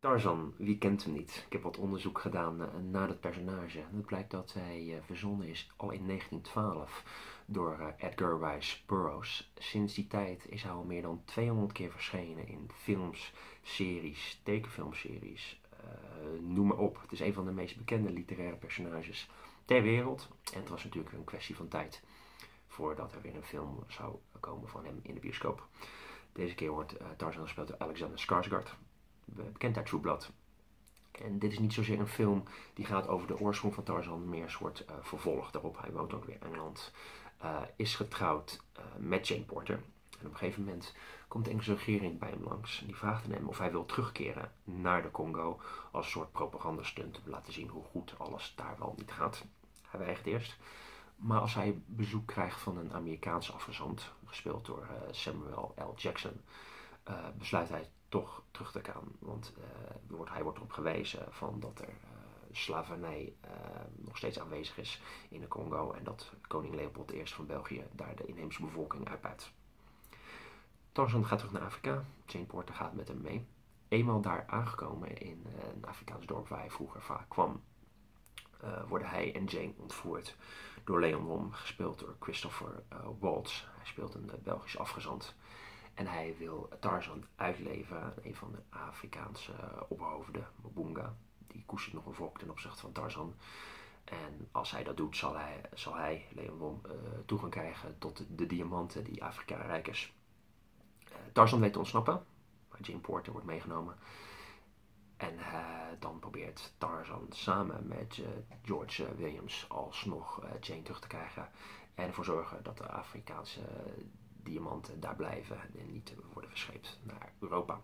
Tarzan, wie kent hem niet? Ik heb wat onderzoek gedaan naar dat personage. Het blijkt dat hij verzonnen is al in 1912 door Edgar Rice Burroughs. Sinds die tijd is hij al meer dan 200 keer verschenen in films, series, tekenfilmseries, noem maar op. Het is een van de meest bekende literaire personages ter wereld. En het was natuurlijk een kwestie van tijd voordat er weer een film zou komen van hem in de bioscoop. Deze keer wordt Tarzan gespeeld door Alexander Skarsgård, bekend uit True Blood. En dit is niet zozeer een film die gaat over de oorsprong van Tarzan, meer een soort vervolg daarop. Hij woont ook weer in Engeland, is getrouwd met Jane Porter. En op een gegeven moment komt de Engelse regering bij hem langs. Die vraagt aan hem of hij wil terugkeren naar de Congo als een soort propagandastunt om te laten zien hoe goed alles daar wel niet gaat. Hij weigert eerst. Maar als hij bezoek krijgt van een Amerikaanse afgezant, gespeeld door Samuel L. Jackson, besluit hij toch terug te gaan. Want hij wordt erop gewezen van dat er slavernij nog steeds aanwezig is in de Congo en dat koning Leopold I van België daar de inheemse bevolking uitbuit. Tarzan gaat terug naar Afrika. Jane Porter gaat met hem mee. Eenmaal daar aangekomen in een Afrikaans dorp waar hij vroeger vaak kwam, worden hij en Jane ontvoerd door Leon Wom, gespeeld door Christopher Waltz. Hij speelt een Belgisch afgezant. En hij wil Tarzan uitleveren aan een van de Afrikaanse opperhoofden, Mabunga. Die koestert nog een wrok ten opzichte van Tarzan. En als hij dat doet, zal hij Leon Wom, toegang krijgen tot de diamanten die Afrika rijk is. Tarzan weet te ontsnappen, maar Jane Porter wordt meegenomen. En dan probeert Tarzan samen met George Williams alsnog Jane terug te krijgen. En ervoor zorgen dat de Afrikaanse diamanten daar blijven en niet worden verscheept naar Europa.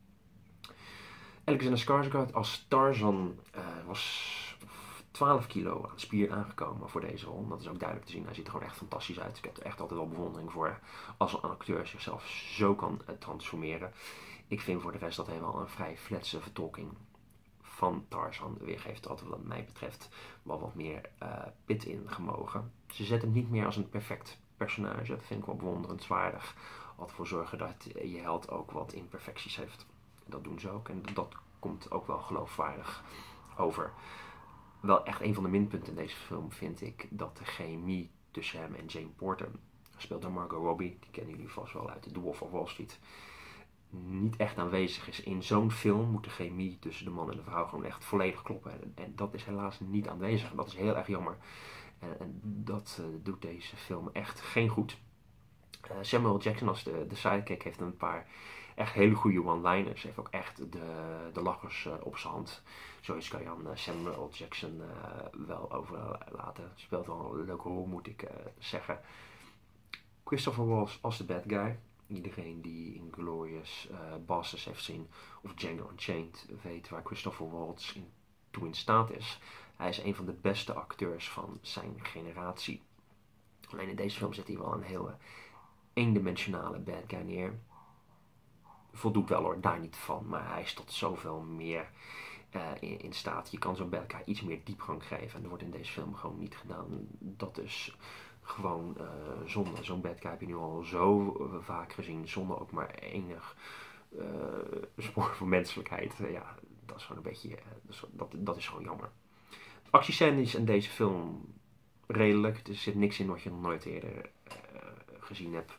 Alexander Skarsgård als Tarzan was 12 kilo aan spier aangekomen voor deze rol. Dat is ook duidelijk te zien. Hij ziet er gewoon echt fantastisch uit. Ik heb er echt altijd wel bewondering voor als een acteur zichzelf zo kan transformeren. Ik vind voor de rest dat hij wel een vrij fletse vertolking van Tarzan weergeeft. Dat wat mij betreft wel wat meer pit in gemogen. Ze zetten hem niet meer als een perfect personage. Dat vind ik wel bewonderenswaardig. Altijd ervoor zorgen dat je held ook wat imperfecties heeft. Dat doen ze ook. En dat komt ook wel geloofwaardig over. Wel echt een van de minpunten in deze film vind ik dat de chemie tussen hem en Jane Porter, gespeeld door Margot Robbie, die kennen jullie vast wel uit The Wolf of Wall Street, niet echt aanwezig is. In zo'n film moet de chemie tussen de man en de vrouw gewoon echt volledig kloppen. En dat is helaas niet aanwezig. En dat is heel erg jammer. En dat doet deze film echt geen goed. Samuel Jackson als de sidekick heeft een paar echt hele goede one-liners. Heeft ook echt de lachers op zijn hand. Zoiets kan je aan Samuel Jackson wel overlaten. Speelt wel een leuke rol, moet ik zeggen. Christopher Waltz als de bad guy. Iedereen die Inglourious Basterds heeft gezien of Django Unchained weet waar Christopher Waltz toe in staat is. Hij is een van de beste acteurs van zijn generatie. Alleen in deze film zit hij wel een heel eendimensionale bad guy neer. Voldoet wel hoor, daar niet van. Maar hij is tot zoveel meer in staat. Je kan zo'n bad guy iets meer diepgang geven. En dat wordt in deze film gewoon niet gedaan. Dat is gewoon zonde. Zo'n bad guy heb je nu al zo vaak gezien. Zonder ook maar enig spoor van menselijkheid. Ja, dat is gewoon een beetje... dat is gewoon jammer. Actiescènes in deze film redelijk. Er zit niks in wat je nog nooit eerder gezien hebt.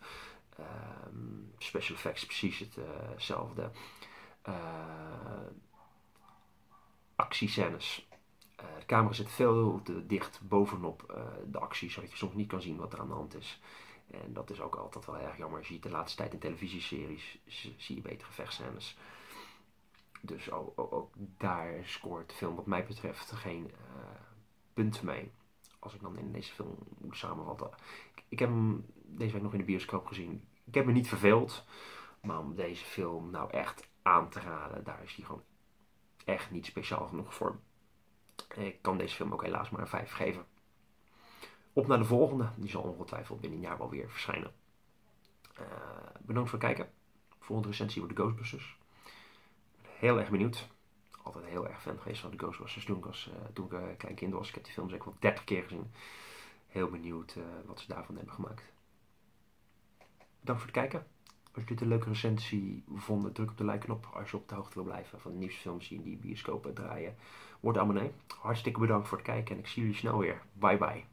Special effects precies hetzelfde. Actiescènes. De camera zit veel te dicht bovenop de actie, zodat je soms niet kan zien wat er aan de hand is. En dat is ook altijd wel erg jammer. Je ziet de laatste tijd in televisieseries, zie je betere vechtscènes. Dus ook daar scoort de film wat mij betreft geen punt mee. Als ik dan in deze film moet samenvatten. Ik heb hem deze week nog in de bioscoop gezien. Ik heb me niet verveeld. Maar om deze film nou echt aan te raden, daar is hij gewoon echt niet speciaal genoeg voor. Ik kan deze film ook helaas maar een 5 geven. Op naar de volgende. Die zal ongetwijfeld binnen een jaar wel weer verschijnen. Bedankt voor het kijken. Volgende recensie wordt de Ghostbusters. Heel erg benieuwd. Altijd heel erg fan geweest van de Ghostbusters toen ik een klein kind was. Ik heb die film zeker wel 30 keer gezien. Heel benieuwd wat ze daarvan hebben gemaakt. Bedankt voor het kijken. Als je dit een leuke recensie vond, druk op de like-knop als je op de hoogte wil blijven van de nieuwste films die in die bioscopen draaien. Word abonnee. Hartstikke bedankt voor het kijken en ik zie jullie snel weer. Bye bye.